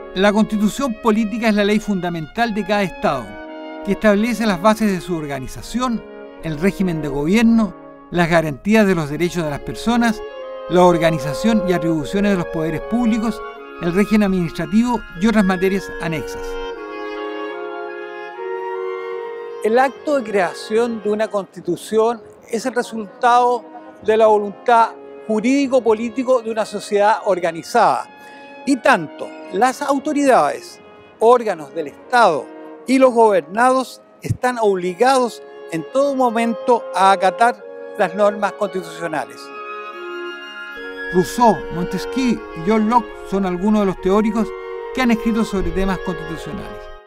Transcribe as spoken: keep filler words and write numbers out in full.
La Constitución política es la ley fundamental de cada Estado, que establece las bases de su organización, el régimen de gobierno, las garantías de los derechos de las personas, la organización y atribuciones de los poderes públicos, el régimen administrativo y otras materias anexas. El acto de creación de una Constitución es el resultado de la voluntad jurídico-político de una sociedad organizada. Y tanto las autoridades, órganos del Estado y los gobernados están obligados en todo momento a acatar las normas constitucionales. Rousseau, Montesquieu y John Locke son algunos de los teóricos que han escrito sobre temas constitucionales.